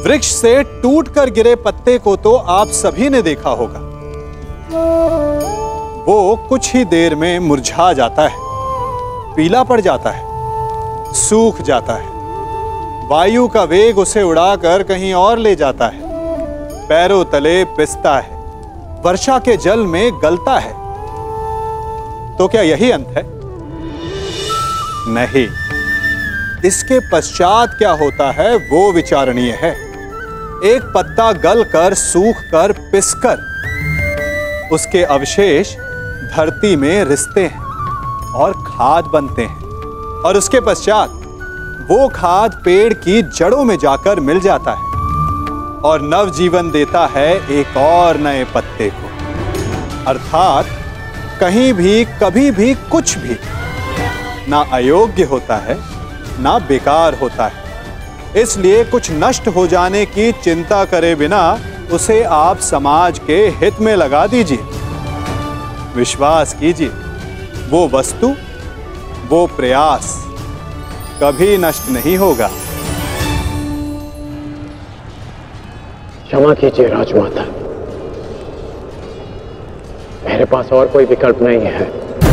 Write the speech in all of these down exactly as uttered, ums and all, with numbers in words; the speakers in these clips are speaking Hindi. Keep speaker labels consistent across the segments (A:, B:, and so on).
A: वृक्ष से टूटकर गिरे पत्ते को तो आप सभी ने देखा होगा। वो कुछ ही देर में मुरझा जाता है, पीला पड़ जाता है, सूख जाता है। वायु का वेग उसे उड़ाकर कहीं और ले जाता है, पैरों तले पिसता है, वर्षा के जल में गलता है। तो क्या यही अंत है? नहीं, इसके पश्चात क्या होता है वो विचारणीय है। एक पत्ता गलकर, सूखकर, पिसकर उसके अवशेष धरती में रिसते हैं और खाद बनते हैं, और उसके पश्चात वो खाद पेड़ की जड़ों में जाकर मिल जाता है और नवजीवन देता है एक और नए पत्ते को। अर्थात कहीं भी कभी भी कुछ भी ना अयोग्य होता है ना बेकार होता है। इसलिए कुछ नष्ट हो जाने की चिंता करे बिना उसे आप समाज के हित में लगा दीजिए। विश्वास कीजिए, वो वस्तु, वो प्रयास कभी नष्ट नहीं होगा।
B: क्षमा कीजिए राजमाता, मेरे पास और कोई विकल्प नहीं है।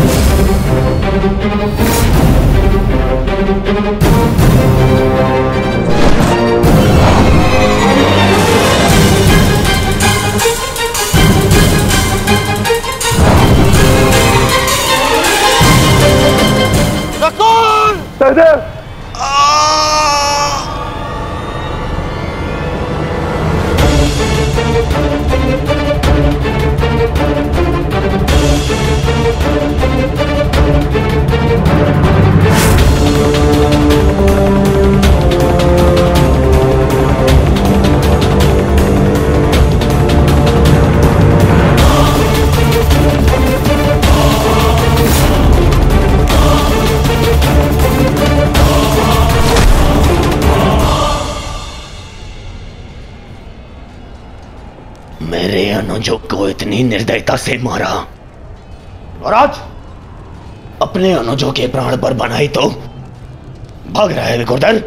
C: नकुल!
B: सहदेव!
D: मेरे अनुजों को इतनी निर्दयता से मारा और आज अपने अनुजों के प्राण पर बनाई तो भाग रहा है विकुर्दन।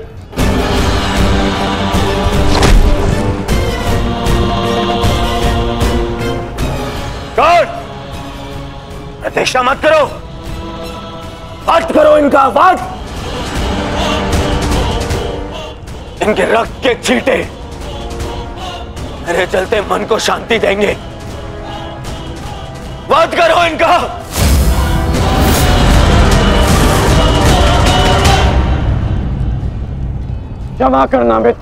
B: कौन? प्रतीक्षा मत करो, वध करो इनका वध। इनके रक्त के छींटे मेरे चलते मन को शांति देंगे। वध करो इनका। क्षमा करना मित्र,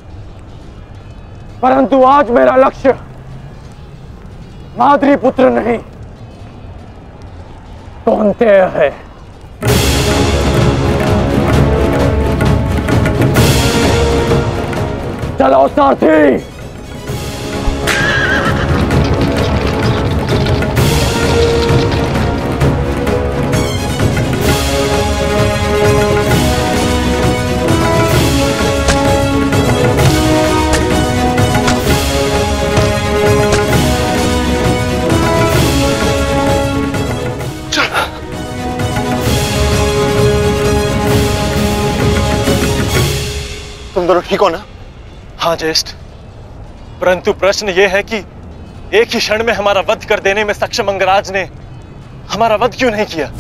B: परंतु आज मेरा लक्ष्य माद्री पुत्र नहीं कौन्तेय है। चलो सारथी।
E: तुम दोनों ठीक हो ना?
F: हाँ ज्येष्ठ, परंतु प्रश्न यह है कि एक ही क्षण में हमारा वध कर देने में सक्षम अंगराज ने हमारा वध क्यों नहीं किया?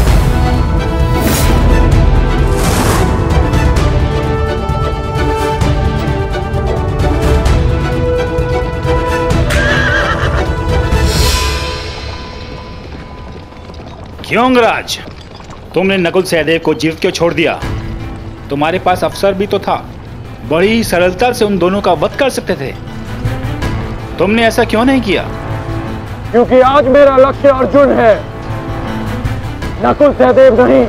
G: क्यों अंगराज, तुमने नकुल सहदेव को जीवित क्यों छोड़ दिया? तुम्हारे पास अवसर भी तो था, बड़ी सरलता से उन दोनों का वध कर सकते थे। तुमने ऐसा क्यों नहीं किया?
B: क्योंकि आज मेरा लक्ष्य अर्जुन है, नकुल सहदेव नहीं।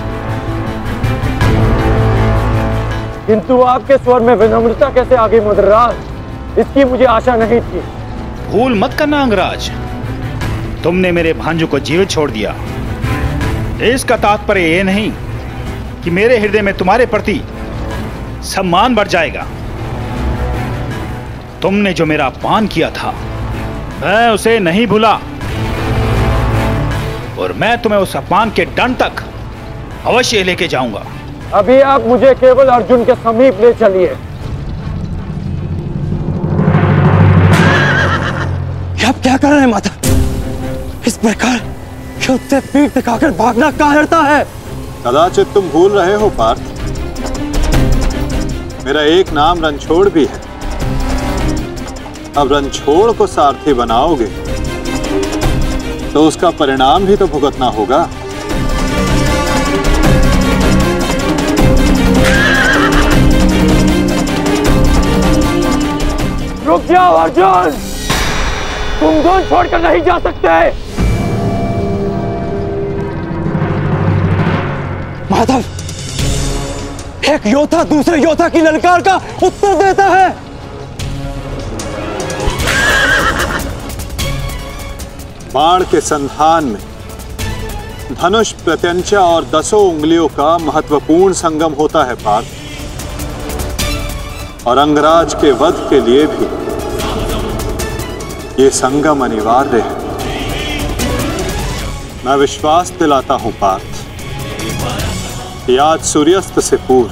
B: किंतु आपके स्वर में विनम्रता कैसे आ गई मद्रराज, इसकी मुझे आशा नहीं थी।
G: भूल मत करना अंगराज, तुमने मेरे भांजू को जीवित छोड़ दिया। इसका तात्पर्य यह नहीं कि मेरे हृदय में तुम्हारे प्रति सम्मान बढ़ जाएगा। तुमने जो मेरा अपमान किया था मैं उसे नहीं भूला, और मैं तुम्हें उस अपमान के दंड तक अवश्य लेके जाऊंगा।
B: अभी आप मुझे केवल अर्जुन के समीप ले चलिए, क्या कर रहे हैं माता? इस प्रकार युद्ध से पीठ दिखाकर भागना कायरता है।
A: कदाचित तुम भूल रहे हो पार्थ, मेरा एक नाम रणछोड़ भी है। अब रणछोड़ को सारथी बनाओगे तो उसका परिणाम भी तो भुगतना होगा।
B: रुक जाओ अर्जुन, तुम धून छोड़कर नहीं जा सकते। माधव, एक योद्धा दूसरे योद्धा की ललकार का उत्तर देता है।
A: बाण के संधान में धनुष, प्रत्यंचा और दसों उंगलियों का महत्वपूर्ण संगम होता है पार्थ, और अंगराज के वध के लिए भी ये संगम अनिवार्य है। मैं विश्वास दिलाता हूं पार्थ कि आज सूर्यास्त से पूर्व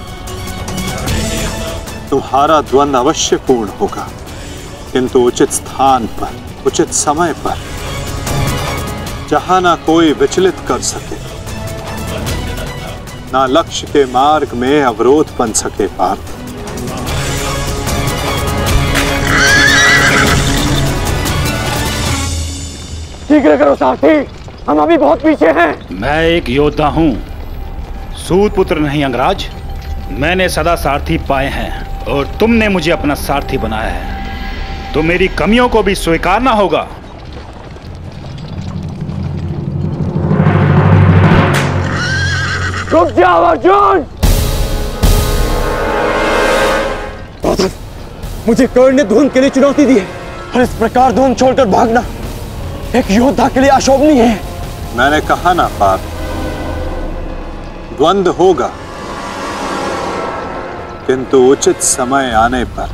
A: तुम्हारा द्वंद्व अवश्य पूर्ण होगा, किंतु उचित स्थान पर, उचित समय पर, जहां ना कोई विचलित कर सके, ना लक्ष्य के मार्ग में अवरोध बन सके पार्थ।
B: शीघ्र करो सारथी, हम अभी बहुत पीछे हैं।
G: मैं एक योद्धा हूँ, सूत पुत्र नहीं अंगराज। मैंने सदा सारथी पाए हैं और तुमने मुझे अपना सारथी बनाया है, तो मेरी कमियों को भी स्वीकारना होगा।
B: रुक जाओ अर्जुन। मुझे कर्ण ने धून के लिए चुनौती दी है और इस प्रकार धून छोड़कर भागना एक योद्धा के लिए अशोभनीय है।
A: मैंने कहा ना पार्थ, द्वंद्व होगा, किंतु उचित समय आने पर।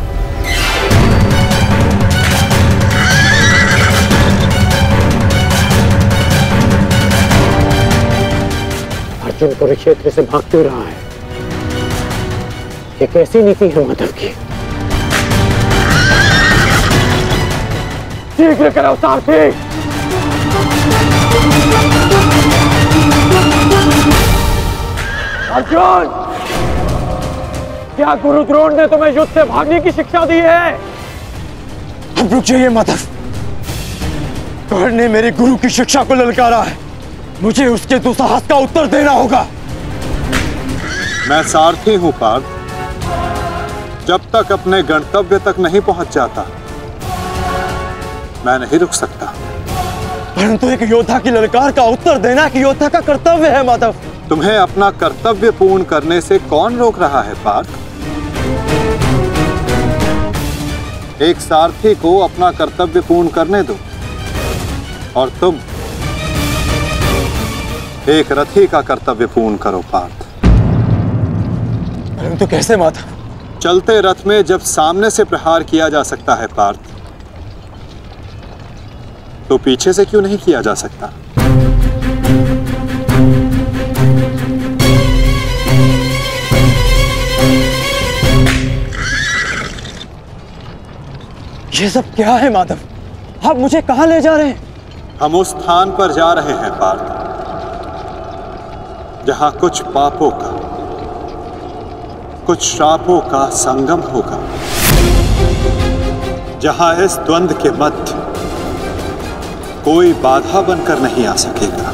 B: अर्जुन कुरुक्षेत्र से भाग क्यों रहा है? ये कैसी नीति है माधव की? शीघ्र करो सारथी। अर्जुन, क्या गुरु द्रोण ने तुम्हें युद्ध से भागने की शिक्षा दी है? अब रुक जाइए माधव, कर्ण ने मेरे गुरु की शिक्षा को ललकारा है, मुझे उसके दुस्साहस का उत्तर देना होगा।
A: मैं सारथी हूं पार्थ, जब तक अपने गंतव्य तक नहीं पहुंच जाता मैं नहीं रुक सकता।
B: परंतु एक योद्धा की ललकार का उत्तर देना कि योद्धा का कर्तव्य है माधव।
A: तुम्हें अपना कर्तव्य पूर्ण करने से कौन रोक रहा है पार्थ? एक सारथी को अपना कर्तव्य पूर्ण करने दो, और तुम एक रथी का कर्तव्य पूर्ण करो पार्थ।
B: परंतु कैसे माधव?
A: चलते रथ में जब सामने से प्रहार किया जा सकता है पार्थ, तो पीछे से क्यों नहीं किया जा सकता?
B: ये सब क्या है माधव? आप मुझे कहां ले जा रहे हैं?
A: हम उस स्थान पर जा रहे हैं पार्थ, जहां कुछ पापों का, कुछ श्रापों का संगम होगा, जहां इस द्वंद्व के मध्य कोई बाधा बनकर नहीं आ सकेगा।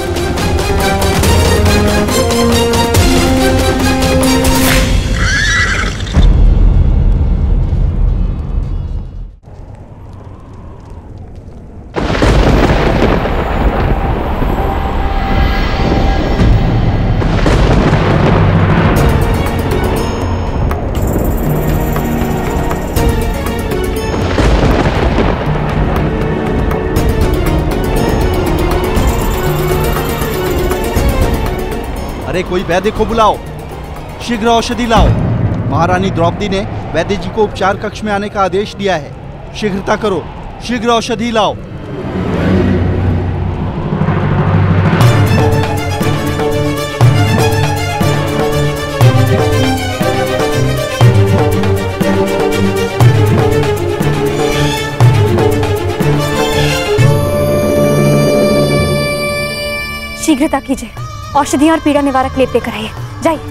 C: अरे कोई वैद्य को बुलाओ, शीघ्र औषधि लाओ। महारानी द्रौपदी ने वैद्य जी को उपचार कक्ष में आने का आदेश दिया है। शीघ्रता करो, शीघ्र औषधि लाओ।
H: शीघ्रता कीजिए, औषधियां और पीड़ा निवारक लेप लेकर आइए। जाइए।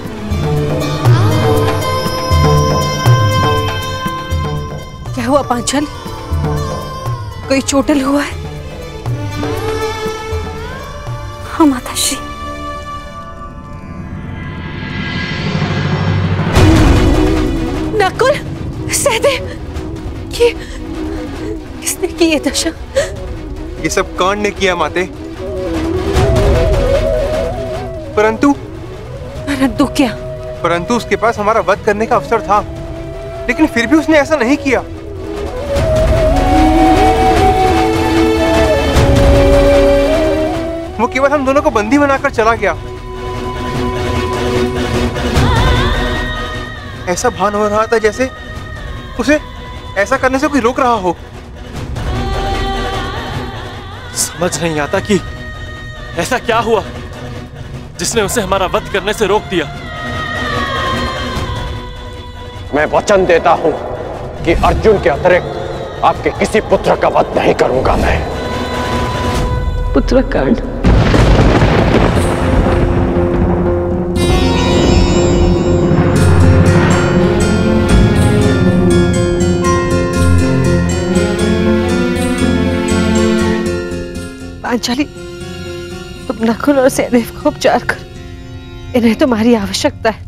I: क्या हुआ पांचाली? कोई चोटिल हुआ है?
H: हाँ माताश्री।
I: नकुल, सहदेव, ये किसने की ये दशा?
E: ये सब कर्ण ने किया माते। परंतु
I: परंतु क्या?
E: परंतु उसके पास हमारा वध करने का अवसर था, लेकिन फिर भी उसने ऐसा नहीं किया। वो केवल हम दोनों को बंदी बनाकर चला गया। ऐसा भान हो रहा था जैसे उसे ऐसा करने से कोई रोक रहा हो।
F: समझ नहीं आता कि ऐसा क्या हुआ जिसने उसे हमारा वध करने से रोक दिया।
B: मैं वचन देता हूं कि अर्जुन के अतिरिक्त आपके किसी पुत्र का वध नहीं करूंगा मैं।
I: पुत्र कर्ण, पांचाली, तुम नकुल और सहदेव को उपचार कर, इन्हें तुम्हारी आवश्यकता है।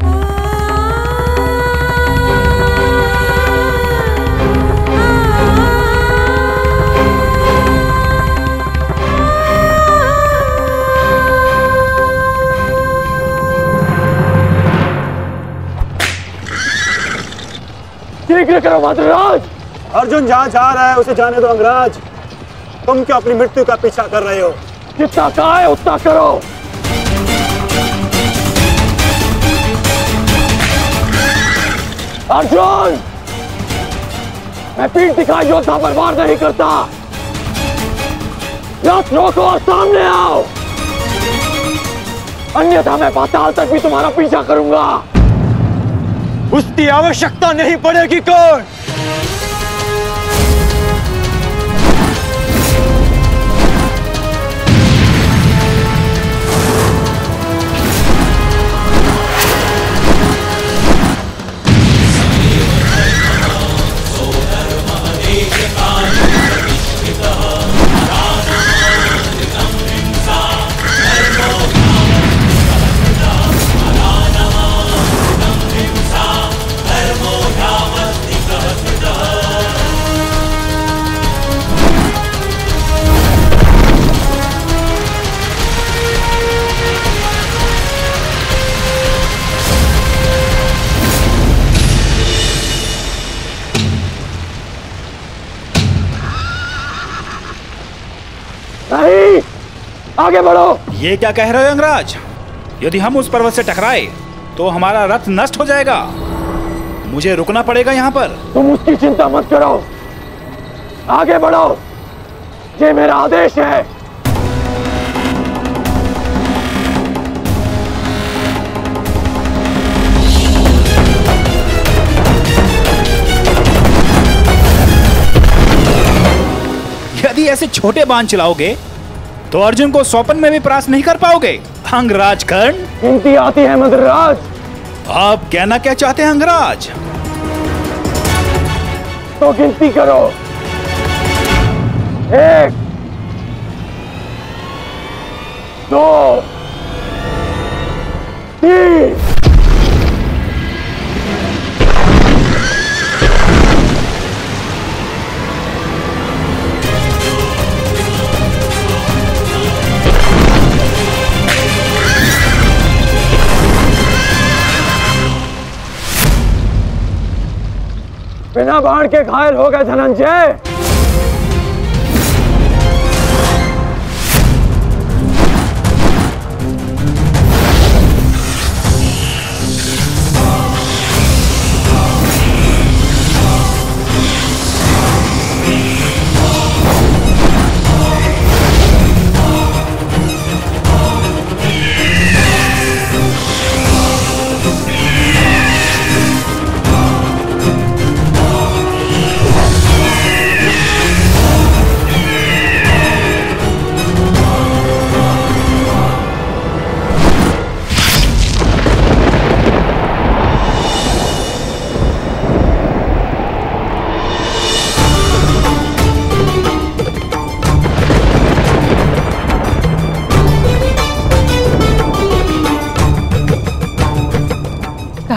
B: शीघ्र करो मद्राज।
J: अर्जुन जहाँ जा रहा है उसे जाने दो अंगराज। तुम क्यों अपनी मृत्यु का पीछा कर रहे हो?
B: जितना कहा है उतना करो। अर्जुन, मैं पीठ दिखा योद्धा पर वार नहीं करता। रथ रोको और सामने आओ, अन्यथा मैं पाताल तक भी तुम्हारा पीछा करूंगा। उसकी आवश्यकता नहीं पड़ेगी। कौन? नहीं, आगे बढ़ो।
G: ये क्या कह रहे हो अंगराज? यदि हम उस पर्वत से टकराए तो हमारा रथ नष्ट हो जाएगा। मुझे रुकना पड़ेगा यहाँ पर।
B: तुम उसकी चिंता मत करो, आगे बढ़ो, ये मेरा आदेश है।
G: यदि ऐसे छोटे बाण चलाओगे तो अर्जुन को स्वप्न में भी परास्त नहीं कर पाओगे। अंगराज कर्ण,
B: गिनती आती है मद्राज।
G: आप कहना क्या चाहते हैं अंगराज?
B: तो गिनती करो। एक, दो, तीन। बिना बाण के घायल हो गए धनंजय।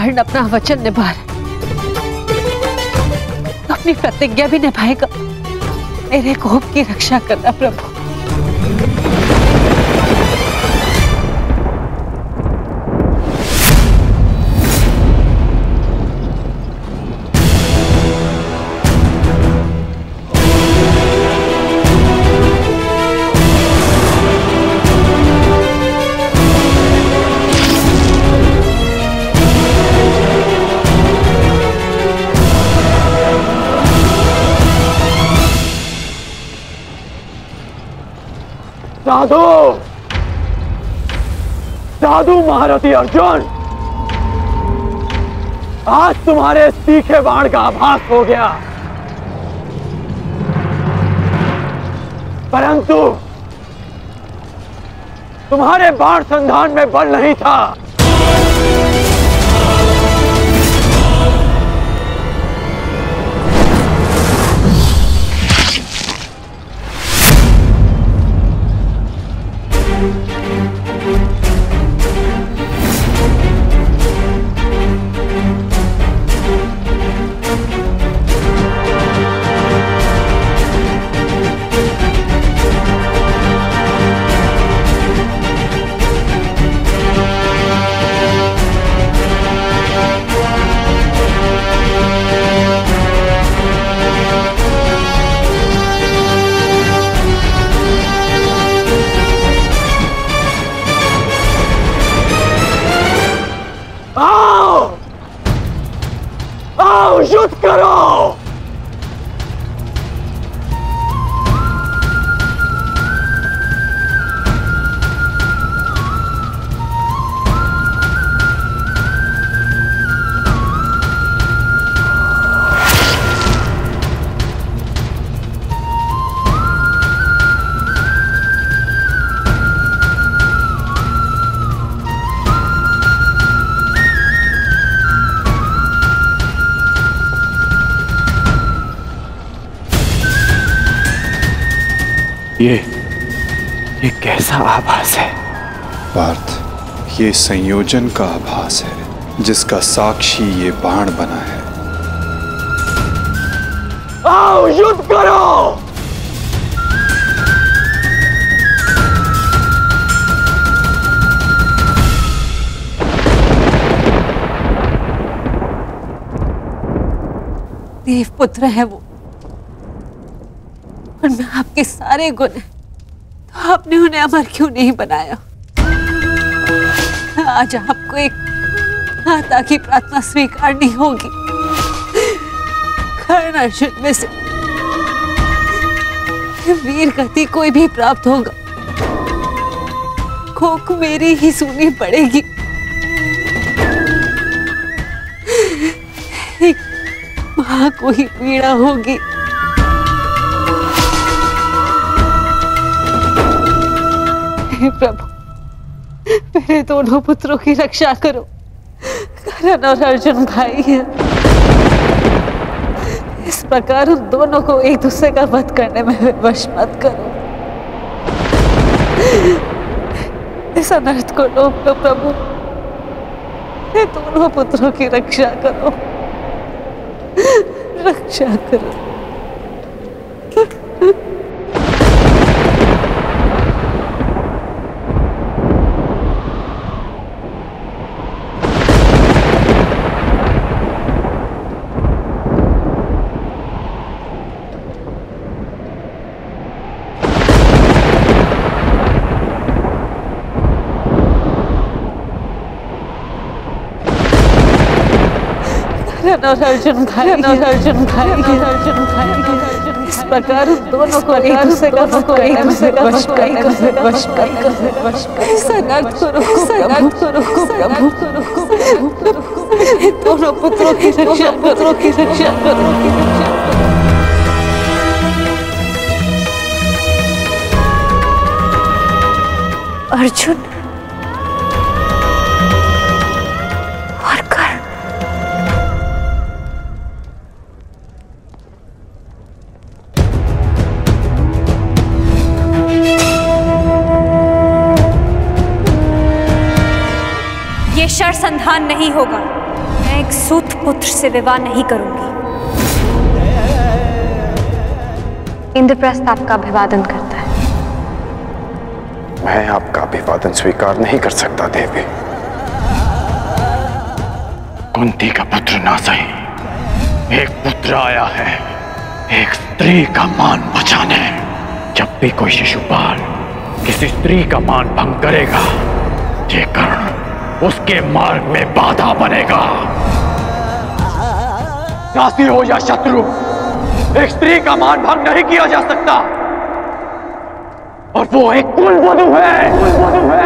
I: कर्ण अपना वचन निभा रहा है, तो अपनी प्रतिज्ञा भी निभाएगा। मेरे कोप की रक्षा करना प्रभु।
B: साधु साधु महारथी अर्जुन, आज तुम्हारे तीखे बाण का आभास हो गया, परंतु तुम्हारे बाण संधान में बल नहीं था। युद्ध करो।
A: ये ये कैसा आभास है पार्थ? ये संयोजन का आभास है जिसका साक्षी ये बाण बना है।
B: आओ युद्ध करो।
I: देवपुत्र है वो, और मैं आपके सारे गुण हैं, तो आपने उन्हें अमर क्यों नहीं बनाया? आज आपको एक माता की प्रार्थना स्वीकारनी होगी। कर्ण अर्जुन में से वीर गति कोई भी प्राप्त होगा, कोक मेरी ही सुननी पड़ेगी। एक मां को ही पीड़ा होगी। प्रभु, मेरे दोनों पुत्रों की रक्षा करो। कर्ण और अर्जुन भाई हैं, इस प्रकार उन दोनों को एक दूसरे का वध करने में विवश मत करो। इस अनर्थ को रोक लो प्रभु। मेरे दोनों पुत्रों की रक्षा करो, रक्षा करो। और अर्जुन भाई, और अर्जुन भाई, अर्जुन भाई, इस प्रकार दोनों को एक दूसरे का एक दूसरे का वश कर वश कर वश कर ऐसा नर्थ को रोको, ऐसा नर्थ को रोको प्रभु, दोनों पुत्रों की रक्षा, पुत्रों की रक्षा करो।
H: अर्जुन और कर्ण, ये शर संधान नहीं होगा। एक सूत पुत्र से विवाह नहीं करूंगी। इंद्रप्रस्थ आपका अभिवादन करता है।
K: मैं आपका अभिवादन स्वीकार नहीं कर सकता देवी। कुंती का पुत्र ना सही, एक पुत्र आया है एक स्त्री का मान बचाने। जब भी कोई शिशुपाल किसी स्त्री का मान भंग करेगा, ये कर्ण उसके मार्ग में बाधा बनेगा। दासी हो या शत्रु, एक स्त्री का मान भंग नहीं किया जा सकता, और वो एक कुलवधू है, कुलवधू है।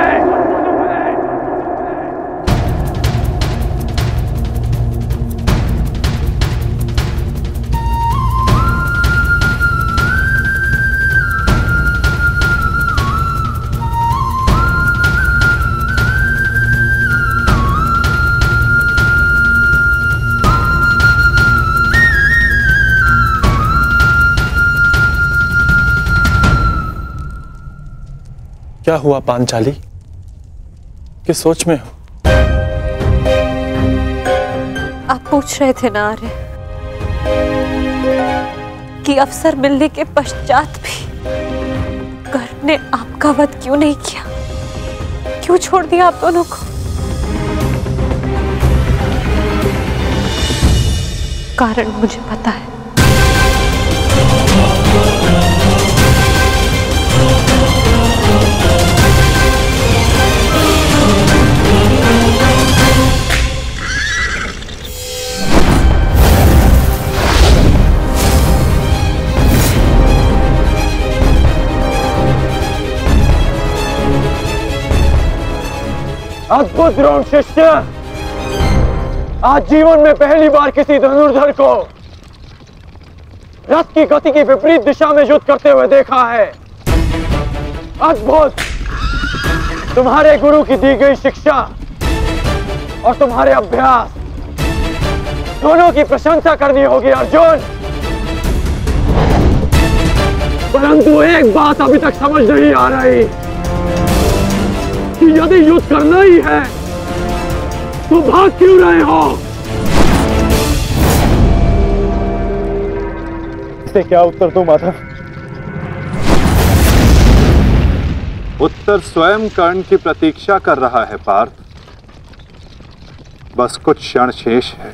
L: क्या हुआ पांचाली? किस सोच में हो?
I: आप पूछ रहे थे ना आर्य कि अवसर मिलने के पश्चात भी कर्ण ने आपका वध क्यों नहीं किया, क्यों छोड़ दिया आप दोनों को? कारण मुझे पता है।
B: अद्भुत द्रोण शिष्य, आज जीवन में पहली बार किसी धनुर्धर को रथ की गति की विपरीत दिशा में युद्ध करते हुए देखा है। अद्भुत! तुम्हारे गुरु की दी गई शिक्षा और तुम्हारे अभ्यास दोनों की प्रशंसा करनी होगी अर्जुन। परंतु एक बात अभी तक समझ नहीं आ रही कि यदि युद्ध करना ही है तो भाग क्यों रहे हो? इसे क्या उत्तर दूं माधव?
A: उत्तर स्वयं कर्ण की प्रतीक्षा कर रहा है पार्थ। बस कुछ क्षण शेष है।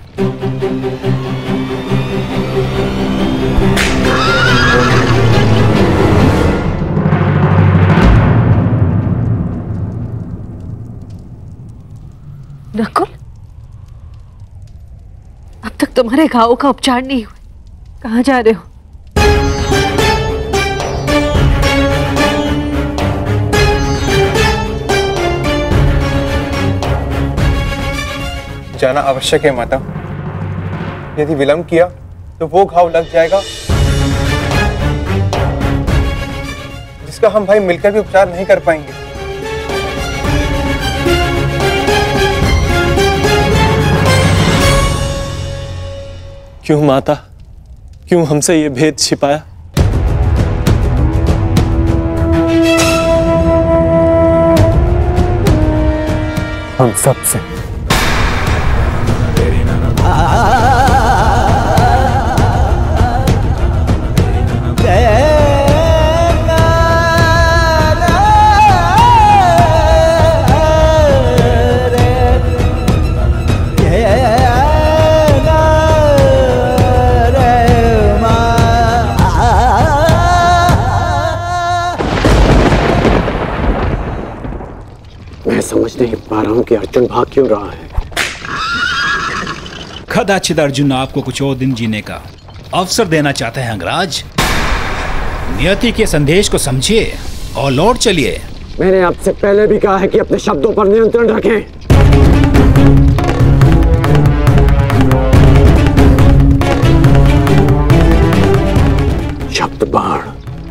I: नकुल, अब तक तुम्हारे घावों का उपचार नहीं हुआ, कहाँ जा रहे हो?
E: जाना आवश्यक है माता। यदि विलंब किया तो वो घाव लग जाएगा जिसका हम भाई मिलकर भी उपचार नहीं कर पाएंगे।
L: क्यों माता, क्यों हमसे ये भेद छिपाया?
K: हम सबसे।
J: समझ नहीं पा रहा हूं कि अर्जुन भाग क्यों रहा है।
G: कदाचित अर्जुन आपको कुछ और दिन जीने का अवसर देना चाहते हैं अंगराज। नियति के संदेश को समझिए और लौट चलिए।
J: मैंने आपसे पहले भी कहा है कि अपने शब्दों पर नियंत्रण रखें। शब्द बाण,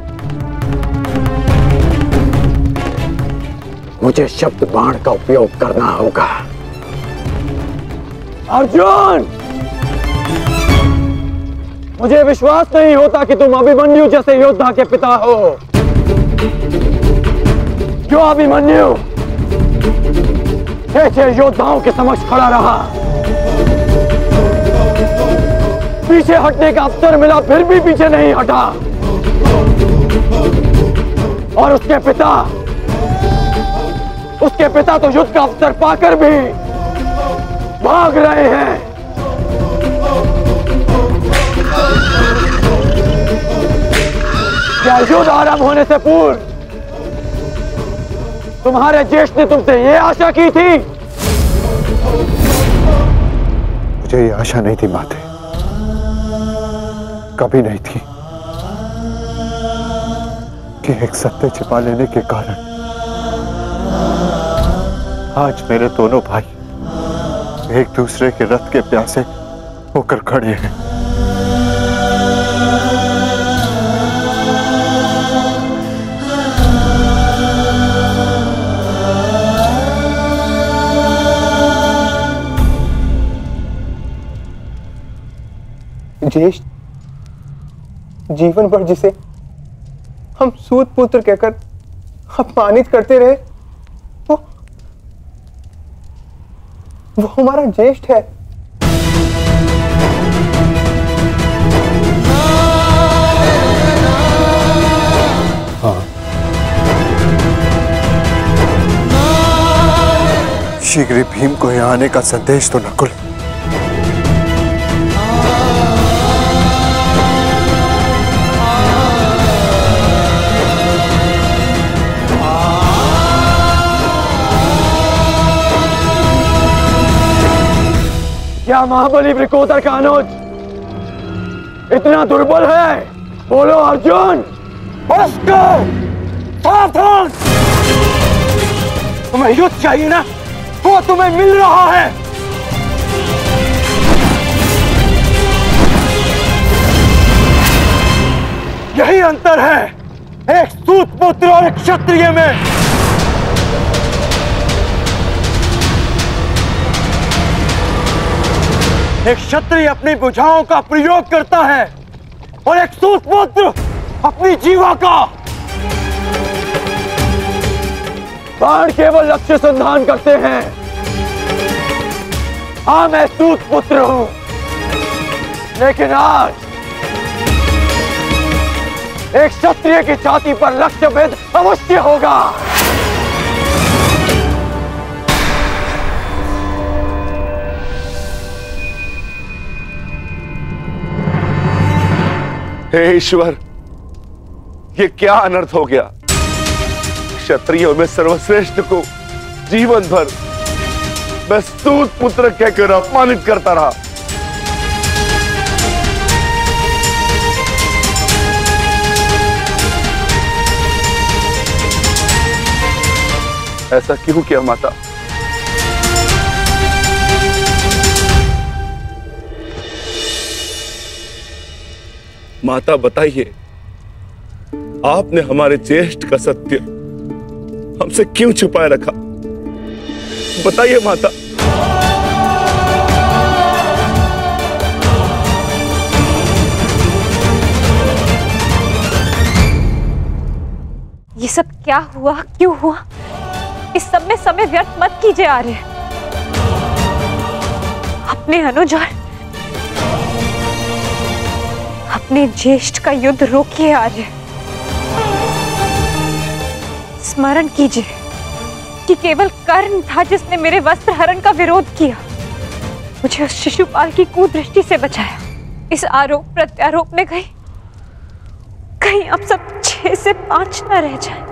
J: मुझे शब्द बाण का उपयोग करना होगा।
B: अर्जुन, मुझे विश्वास नहीं होता कि तुम अभिमन्यु जैसे योद्धा के पिता हो। जो अभिमन्यु छह छह योद्धाओं के समक्ष खड़ा रहा, पीछे हटने का अवसर मिला फिर भी पीछे नहीं हटा। और उसके पिता उसके पिता तो युद्ध का अवसर पाकर भी भाग रहे हैं। क्या युद्ध आरंभ होने से पूर्व तुम्हारे ज्येष्ठ ने तुमसे ये आशा की थी?
M: मुझे ये आशा नहीं थी माते, कभी नहीं थी कि एक सत्य छिपा लेने के कारण आज मेरे दोनों भाई एक दूसरे के रथ के प्यासे होकर खड़े हैं।
E: ज्येष्ठ जीवन भर जिसे हम सूत पुत्र कहकर अपमानित करते रहे, वो वो हमारा ज्येष्ठ है।
M: हाँ, शीघ्र ही भीम को यहाँ आने का संदेश तो नकुल
B: क्या महाबली वृकोदर का अनुज इतना दुर्बल है? बोलो अर्जुन। सावधान! तुम्हें युद्ध चाहिए ना, वो तुम्हें मिल रहा है। यही अंतर है एक सूत पुत्र और एक क्षत्रिय में। एक क्षत्रिय अपनी भुजाओं का प्रयोग करता है और एक सूत पुत्र अपनी जीवा का। बाण केवल लक्ष्य संधान करते हैं। हाँ, मैं सूत पुत्र हूं, लेकिन आज एक क्षत्रिय की छाती पर लक्ष्य भेद अवश्य होगा।
N: हे ईश्वर, ये क्या अनर्थ हो गया। क्षत्रियों में सर्वश्रेष्ठ को जीवन भर मैं सूत पुत्र कहकर अपमानित करता रहा। ऐसा क्यों किया माता? माता बताइए, आपने हमारे ज्येष्ठ का सत्य हमसे क्यों छुपाए रखा? बताइए माता।
H: ये सब क्या हुआ, क्यों हुआ? इस सब में समय व्यर्थ मत कीजिए आर्य। अपने अनुज और अपने ज्येष्ठ का युद्ध रोकिए आर्य। स्मरण कीजिए कि केवल कर्ण था जिसने मेरे वस्त्र हरण का विरोध किया, मुझे उस शिशुपाल की कुदृष्टि से बचाया। इस आरोप प्रत्यारोप में कहीं कहीं अब सब छह से पांच न रह जाए।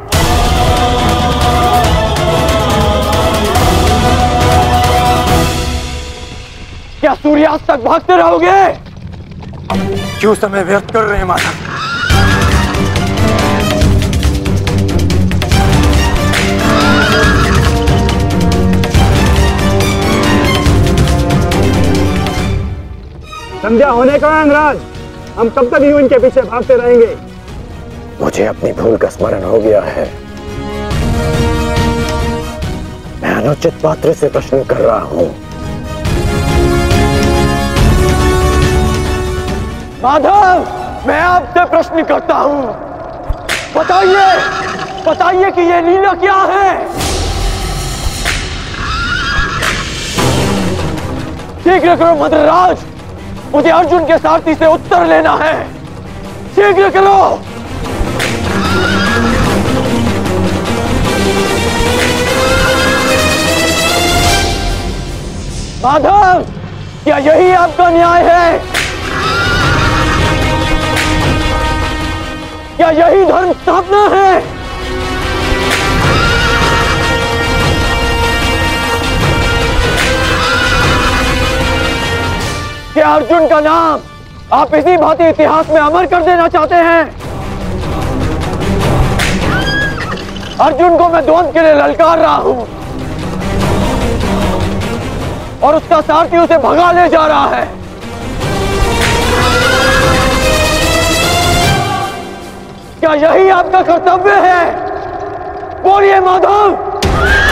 B: क्या सूर्यास्त तक भागते रहोगे? क्यों समय व्यर्थ कर रहे हैं माता?
J: संध्या होने का अंगराज, हम कब तक यूं इनके पीछे भागते रहेंगे?
M: मुझे अपनी भूल का स्मरण हो गया है। मैं अनुचित पात्र से प्रश्न कर रहा हूं।
B: माधव, मैं आपसे प्रश्न करता हूं। बताइए, बताइए कि ये लीला क्या है? शीघ्र करो मद्रराज, मुझे अर्जुन के सारथी से उत्तर लेना है। शीघ्र करो। माधव, क्या यही आपका न्याय है? क्या यही धर्म स्थापना है? क्या अर्जुन का नाम आप इसी भांति इतिहास में अमर कर देना चाहते हैं? अर्जुन को मैं द्वंद के लिए ललकार रहा हूं और उसका सारथी उसे भगा ले जा रहा है। क्या यही आपका कर्तव्य है? बोलिए माधव।